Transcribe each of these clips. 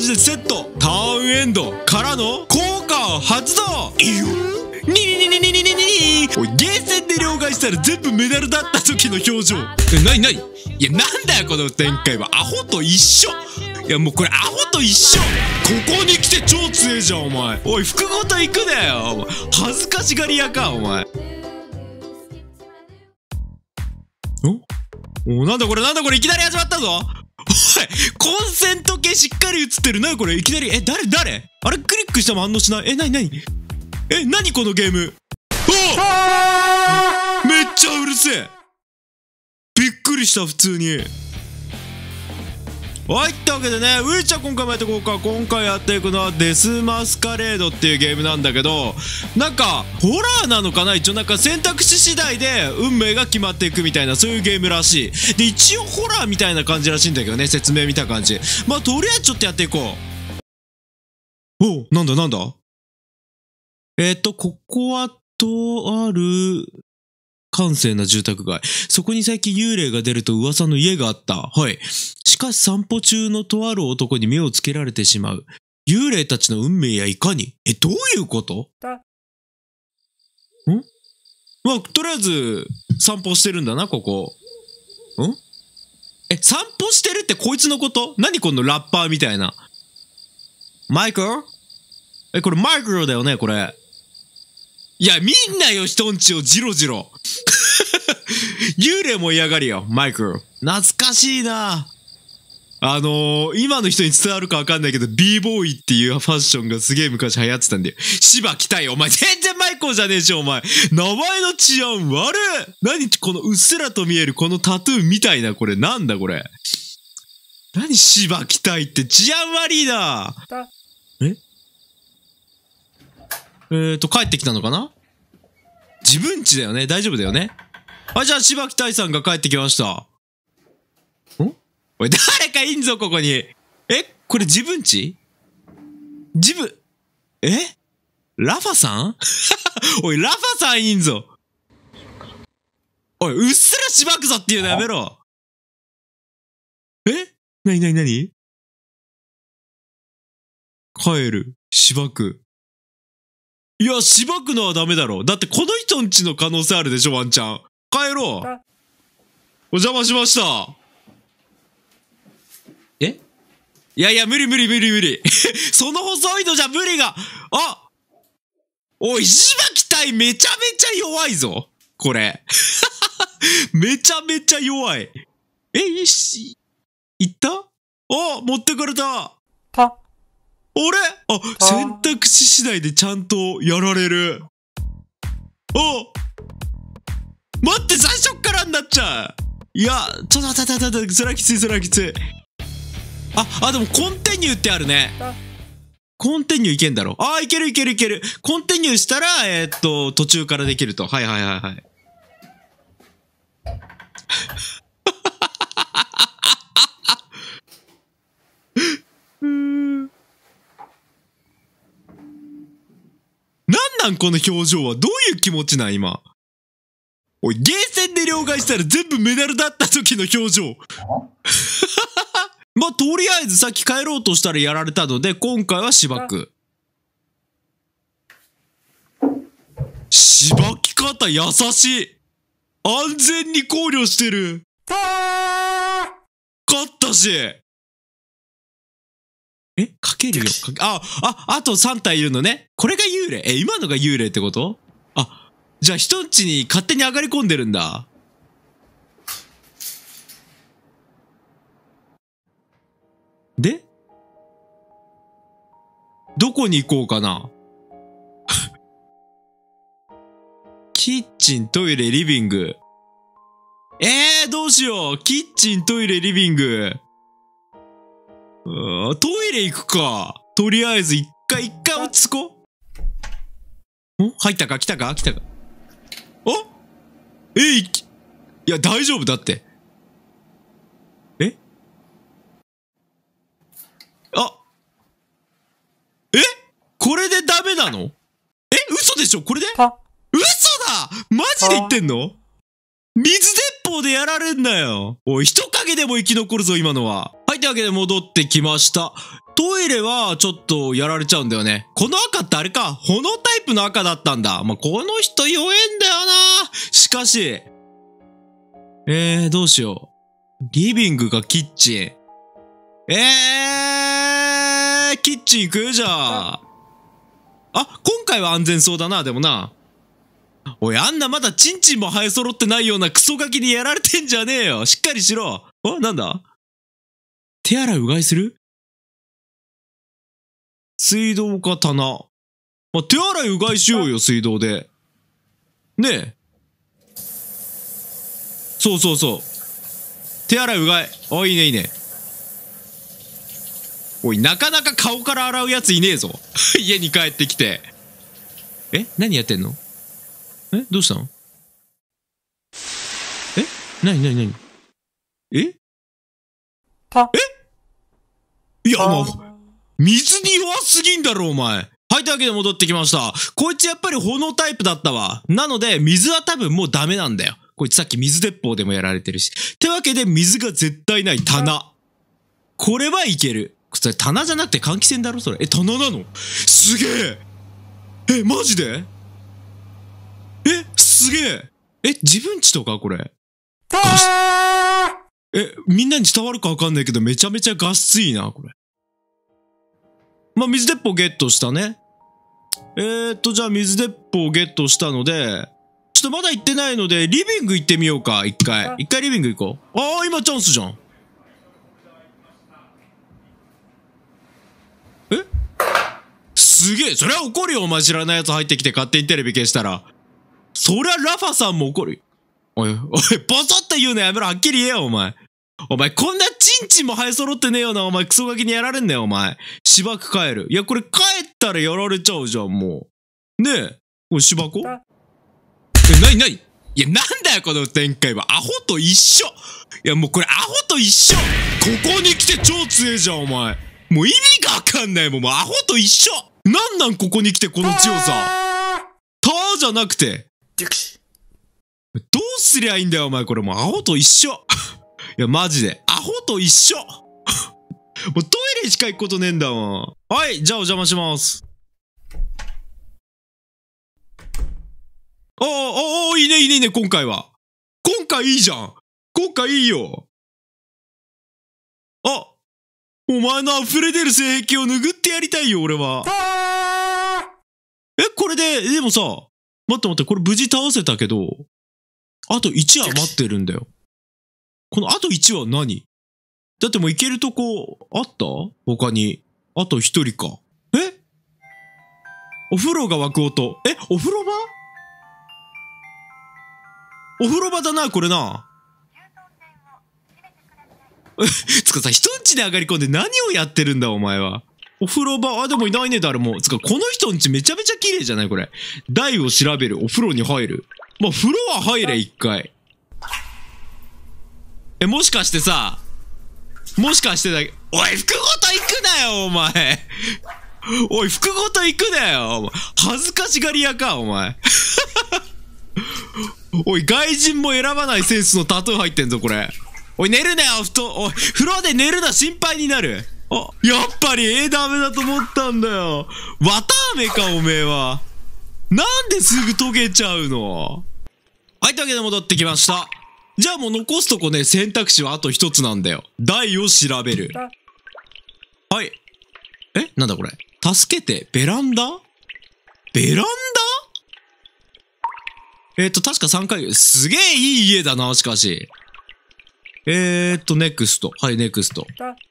時でセット。ターンエンドからの効果発動。いいよ。おい、ゲーセンで両替したら全部メダルだった時の表情。なにいや、なんだよこの展開は。アホと一緒。いや、もうこれアホと一緒。ここに来て超強えじゃんお前。おい、服ごと行くなよお前。恥ずかしがり屋かお前。お、なんだこれいきなり始まったぞ。おい、コンセント系しっかり映ってる。なにこれ、いきなり。誰あれクリックしても反応しない。なにこのゲーム。めっちゃうるせえ。びっくりした、普通に。はい、ってわけでね、ういちゃん今回もやっていこうか。今回やっていくのはデスマスカレードっていうゲームなんだけど、なんかホラーなのかな。一応なんか選択肢次第で運命が決まっていくみたいな、そういうゲームらしい。で、一応ホラーみたいな感じらしいんだけどね、説明見た感じ。まあとりあえずちょっとやっていこう。お、なんだここはとある閑静な住宅街。そこに最近幽霊が出ると噂の家があった。はい。しかし散歩中のとある男に目をつけられてしまう。幽霊たちの運命やいかに。どういうこと？まあ、とりあえず散歩してるんだな、ここ。散歩してるってこいつのこと？何このラッパーみたいな。マイクロ？これマイクロだよね、これ。いや、みんなよ、人んちをジロジロ。幽霊も嫌がりよ、マイクロ。懐かしいな。今の人に伝わるかわかんないけど、b ボーイっていうファッションがすげえ昔流行ってたんだよ。芝着たいよ、お前。全然マイコーじゃねえし、お前。名前の治安悪い。何このうっすらと見えるこのタトゥーみたいな、これ。なんだこれ。何芝着たいって治安悪いな。帰ってきたのかな？自分家だよね。大丈夫だよね。じゃあ柴木大さんが帰ってきました。おい、誰かいんぞ、ここに。これ自分家？ラファさん？おい、ラファさんいんぞ。おい、うっすらしばくぞっていうのやめろ。なに帰る。しばく。いや、しばくのはダメだろ。だってこの人んちの可能性あるでしょ、ワンチャン。帰ろう。お邪魔しました。いや、無理。その細いのじゃ無理が。おい、柴木隊めちゃめちゃ弱いぞ。これ。めちゃめちゃ弱い。いった持ってかれた。選択肢次第でちゃんとやられる。待って、最初っからになっちゃう。いや、ちょっと待って、それはきつい。でもコンティニューってあるね。コンティニューいけんだろ。いける。コンティニューしたら、途中からできると。はい。なんこの表情は。どういう気持ちなん今。おい、ゲーセンで両替したら全部メダルだった時の表情。まあ、とりあえずさっき帰ろうとしたらやられたので、今回はしばく。しばき方優しい。安全に考慮してる。勝ったし。かけるよ。あと3体いるのね。これが幽霊。今のが幽霊ってこと？じゃあ人んちに勝手に上がり込んでるんだ。で？どこに行こうかな。キッチン、トイレ、リビング。どうしよう。キッチン、トイレ、リビング。トイレ行くか。とりあえず一回落ち着こう。入ったか？来たか？いや、大丈夫だって。これでダメなの？嘘でしょ？これで？嘘だ！マジで言ってんの？水鉄砲でやられんなよ。おい、人影でも生き残るぞ、今のは。はい、というわけで戻ってきました。とトイレはちょっとやられちゃうんだよね。この赤ってあれか、炎タイプの赤だったんだ。まあ、この人弱えんだよな。しかし、どうしよう。リビングかキッチン。キッチン行くじゃあ。今回は安全そうだな、でもな。おい、あんなまだチンチンも生え揃ってないようなクソガキにやられてんじゃねえよ。しっかりしろ。なんだ？手洗いうがいする？水道か棚。手洗いうがいしようよ、水道で。ねえ。そうそうそう。手洗いうがい。いいねいいね。おい、なかなか顔から洗うやついねえぞ。家に帰ってきて。何やってんの？どうしたの？なにいや、もう、水に弱すぎんだろ、お前。はい、というわけで戻ってきました。こいつやっぱり炎タイプだったわ。なので、水は多分もうダメなんだよ。こいつさっき水鉄砲でもやられてるし。ってわけで、水が絶対ない棚。これはいける。それ棚じゃなくて換気扇だろ、それ。棚なの？すげえ！マジですげえ！自分家とかこれ。みんなに伝わるかわかんないけど、めちゃめちゃ画質いいな、これ。まあ、水鉄砲ゲットしたね。じゃあ水鉄砲ゲットしたので、ちょっとまだ行ってないので、リビング行ってみようか、一回リビング行こう。今チャンスじゃん。すげえ、そりゃ怒るよ、お前知らないやつ入ってきて勝手にテレビ消したら。そりゃラファさんも怒るよ。おい、ボソって言うのやめろ、はっきり言えよ、お前。お前、こんなチンチンも生え揃ってねえよな、お前、クソガキにやられんなよ、お前。芝生帰る。いや、これ帰ったらやられちゃうじゃん、もう。ねえ。これ芝生？なに？いや、なんだよ、この展開は。アホと一緒。いや、もうこれアホと一緒。ここに来て超強えじゃん、お前。もう意味がわかんないもん、もうアホと一緒。なんここに来てこの強さ。ターじゃなくて。どうすりゃいいんだよ、お前。これもうアホと一緒。いや、マジで。アホと一緒。もうトイレしか行くことねえんだもん。はい、じゃあお邪魔します。いいね、今回は。今回いいじゃん。今回いいよ。お前の溢れ出る性癖を拭ってやりたいよ、俺は。これでもさ、待って、これ無事倒せたけど、あと1余ってるんだよ。このあと1は何？だってもう行けるとこあった？他に。あと1人か。お風呂が沸く音。お風呂場？お風呂場だな、これな。つかさ、人んちで上がり込んで何をやってるんだ、お前は。お風呂場、でもいないね、誰も。つか、この人んちめちゃめちゃ綺麗じゃないこれ。台を調べる。お風呂に入る。まあ、風呂は入れ、一回。もしかしてさ、もしかしてだけ、おい、服ごと行くなよ、お前。おい、服ごと行くなよ、お前。恥ずかしがり屋か、お前。おい、外人も選ばないセンスのタトゥー入ってんぞ、これ。おい、寝るなよ、おい、風呂で寝るな、心配になる。やっぱり、ダメだと思ったんだよ。綿あめか、おめえは。なんですぐ溶けちゃうの？はい、というわけで戻ってきました。じゃあもう残すとこね、選択肢はあと一つなんだよ。台を調べる。はい。なんだこれ。助けて、ベランダ？ベランダ？確か3回、すげえいい家だな、しかし。ネクスト。はい、ネクスト。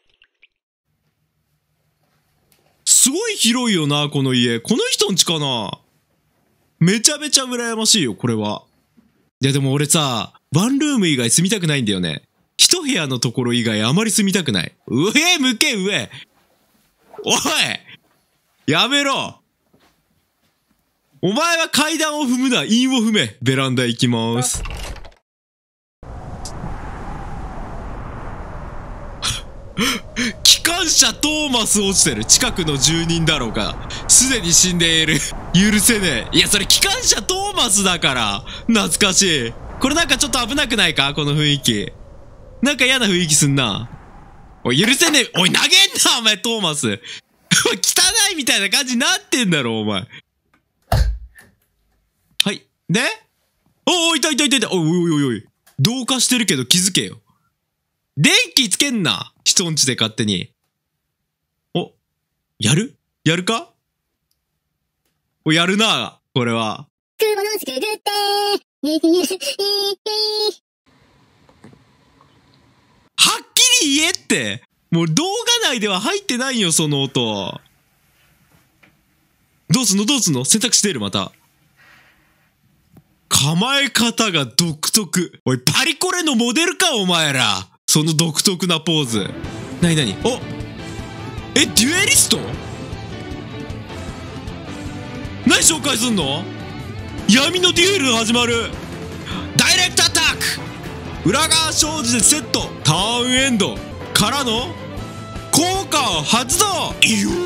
すごい広いよな、この家。この人んちかな？めちゃめちゃ羨ましいよ、これは。いや、でも俺さ、ワンルーム以外住みたくないんだよね。一部屋のところ以外あまり住みたくない。上向け、上。おい！やめろ！お前は階段を踏むな、韻を踏め。ベランダ行きます。機関車トーマス落ちてる。近くの住人だろうか。すでに死んでいる。許せねえ。いや、それ機関車トーマスだから。懐かしい。これなんかちょっと危なくないか？この雰囲気。なんか嫌な雰囲気すんな。 おい、許せねえ。おい、投げんな、お前、トーマス。おい、汚いみたいな感じになってんだろ、お前。はい。でおい、いたいたいたいた。おいおいおいおい。同化してるけど気づけよ。電気つけんな。人んちで勝手に。お、やるかお、やるな、これは。 雲のすくぐってはっきり言えって。もう動画内では入ってないよ、その音。どうすんの選択肢出る、また。構え方が独特。おい、パリコレのモデルか、お前ら。その独特なポーズ。なにお、デュエリスト？何紹介すんの？闇のデュエルが始まる。ダイレクトアタック。裏側障子でセット。ターンエンドからの効果を発動。いよ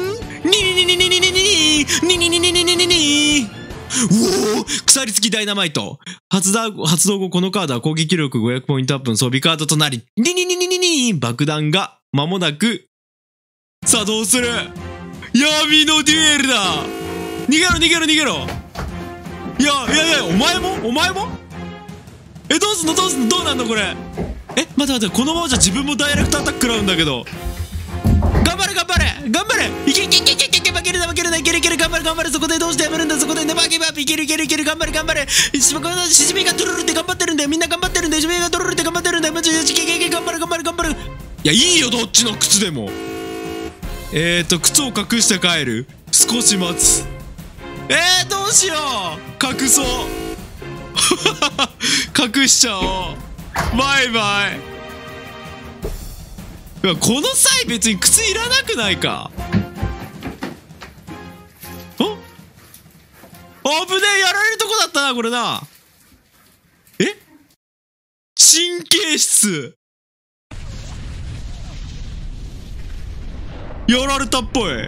おお、鎖付きダイナマイト。発動後このカードは攻撃力500ポイントアップの装備カードとなり、爆弾が間もなく作動する。闇のデュエルだ。逃げろ。いや、お前もどうすんのどうなんのこれ。待って、このままじゃ自分もダイレクトアタック食らうんだけど。頑張れいけ負けるないける頑張れそこでどうしてやめるんだそこでネバーギブアップいける頑張れしじみがトゥルルって頑張ってるんだよみんな頑張ってるんだよしじみがトゥルルって頑張ってるんだよマジで頑張れいやいいよどっちの靴でも靴を隠して帰る少し待つどうしよう隠そう隠しちゃおうバイバイこの際別に靴いらなくないか危ねえやられるとこだったなこれな神経質やられたっぽいい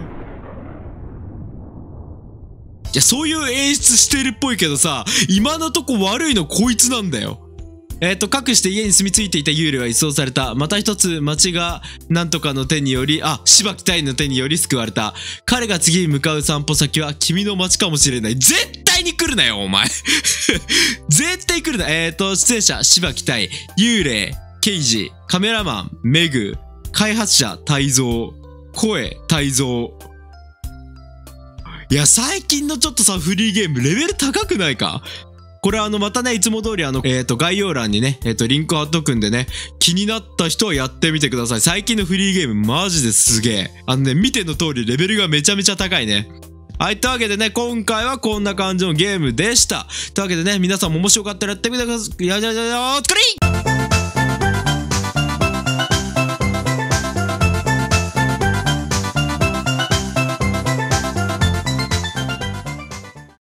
やそういう演出してるっぽいけどさ今のとこ悪いのこいつなんだよかくして家に住み着いていた幽霊は一掃された。また一つ町がなんとかの手により、柴木大の手により救われた。彼が次に向かう散歩先は君の町かもしれない。絶対に来るなよ、お前。絶対来るな。出演者、柴木大、幽霊、刑事、カメラマン、メグ、開発者、泰造、声、泰造。いや、最近のちょっとさ、フリーゲームレベル高くないかこれまたね、いつも通り概要欄にね、リンク貼っとくんでね、気になった人はやってみてください。最近のフリーゲームマジですげえ。見ての通りレベルがめちゃめちゃ高いね。はい、というわけでね、今回はこんな感じのゲームでした。というわけでね、皆さんも面白かったらやってみてください。お疲れ！